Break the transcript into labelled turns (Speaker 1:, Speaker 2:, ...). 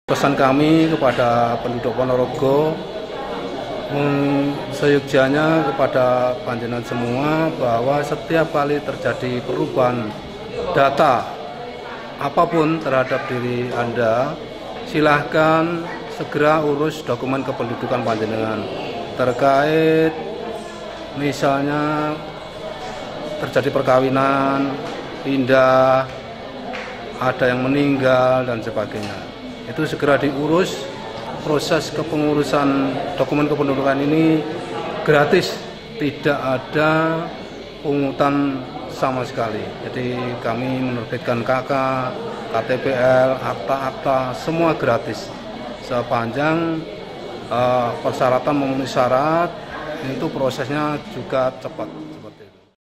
Speaker 1: Pesan kami kepada penduduk Ponorogo, seyogyanya kepada panjenengan semua bahwa setiap kali terjadi perubahan data apapun terhadap diri Anda, silahkan segera urus dokumen kependudukan panjenengan terkait misalnya terjadi perkawinan, pindah, ada yang meninggal dan sebagainya. Itu segera diurus. Proses kepengurusan dokumen kependudukan ini gratis, tidak ada pungutan sama sekali. Jadi kami menerbitkan KK, KTPL, akta-akta, semua gratis. Sepanjang persyaratan memenuhi syarat, itu prosesnya juga cepat.